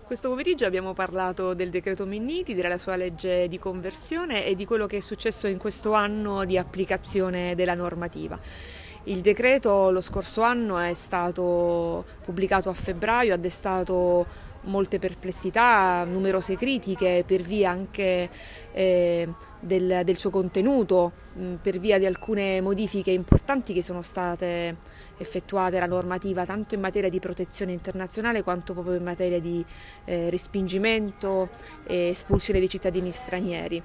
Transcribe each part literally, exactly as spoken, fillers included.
Questo pomeriggio abbiamo parlato del decreto Minniti, della sua legge di conversione e di quello che è successo in questo anno di applicazione della normativa. Il decreto lo scorso anno è stato pubblicato a febbraio, ha destato molte perplessità, numerose critiche per via anche eh, del, del suo contenuto, mh, per via di alcune modifiche importanti che sono state effettuate alla normativa tanto in materia di protezione internazionale quanto proprio in materia di eh, respingimento e espulsione dei cittadini stranieri.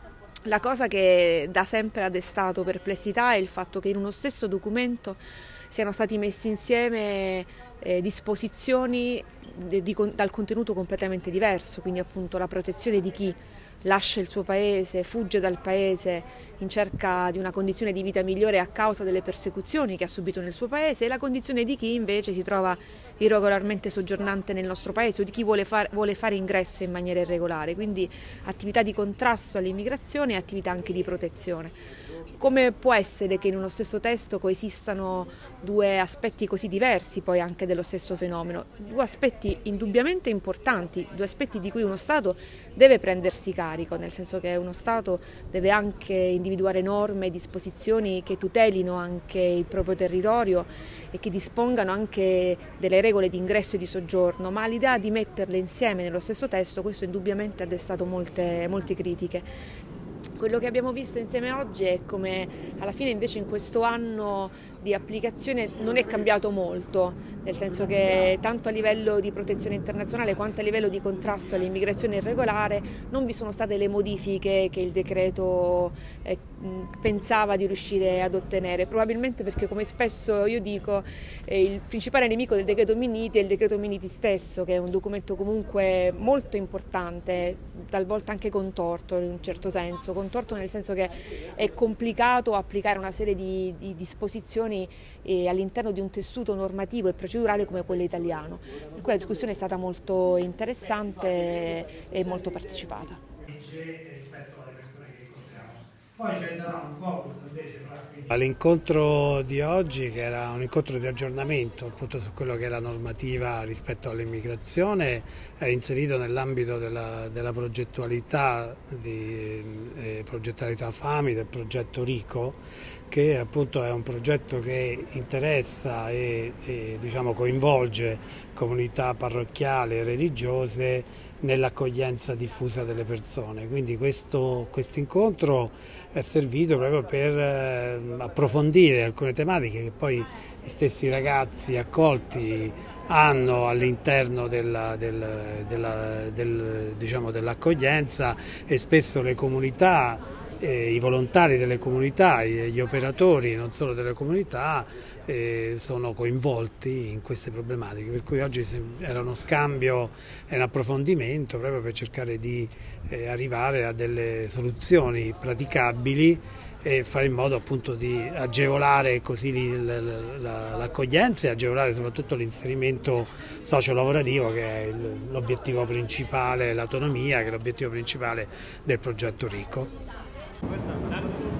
La cosa che da sempre ha destato perplessità è il fatto che in uno stesso documento siano stati messi insieme eh, disposizioni di, di, dal contenuto completamente diverso, quindi appunto la protezione di chi lascia il suo paese, fugge dal paese in cerca di una condizione di vita migliore a causa delle persecuzioni che ha subito nel suo paese, e la condizione di chi invece si trova irregolarmente soggiornante nel nostro paese o di chi vuole, far, vuole fare ingresso in maniera irregolare, quindi attività di contrasto all'immigrazione e attività anche di protezione. Come può essere che in uno stesso testo coesistano due aspetti così diversi poi anche dello stesso fenomeno? Due aspetti indubbiamente importanti, due aspetti di cui uno Stato deve prendersi carico, nel senso che uno Stato deve anche individuare norme e disposizioni che tutelino anche il proprio territorio e che dispongano anche delle regole di ingresso e di soggiorno, ma l'idea di metterle insieme nello stesso testo, questo indubbiamente ha destato molte, molte critiche. Quello che abbiamo visto insieme oggi è come alla fine invece in questo anno di applicazione non è cambiato molto, nel senso che tanto a livello di protezione internazionale quanto a livello di contrasto all'immigrazione irregolare non vi sono state le modifiche che il decreto eh, pensava di riuscire ad ottenere, probabilmente perché, come spesso io dico, eh, il principale nemico del decreto Minniti è il decreto Minniti stesso, che è un documento comunque molto importante, talvolta anche contorto in un certo senso, contorto nel senso che è complicato applicare una serie di, di disposizioni eh, all'interno di un tessuto normativo e procedurale come quello italiano. Per cui la discussione è stata molto interessante e molto partecipata. Poi ci sarà un focus invece all'incontro di oggi, che era un incontro di aggiornamento appunto su quello che è la normativa rispetto all'immigrazione, è inserito nell'ambito della, della progettualità di eh, progettualità FAMI del progetto RICO, che appunto è un progetto che interessa e, e diciamo, coinvolge comunità parrocchiali e religiose nell'accoglienza diffusa delle persone. Quindi questo incontro è servito proprio per eh, approfondire alcune tematiche che poi gli stessi ragazzi accolti hanno all'interno della, del, della, del, diciamo, dell'accoglienza, e spesso le comunità, eh, i volontari delle comunità, gli operatori non solo delle comunità eh, sono coinvolti in queste problematiche, per cui oggi era uno scambio e un approfondimento proprio per cercare di eh, arrivare a delle soluzioni praticabili e fare in modo appunto di agevolare così l'accoglienza e agevolare soprattutto l'inserimento socio-lavorativo, che è l'obiettivo principale, l'autonomia, che è l'obiettivo principale del progetto RICO.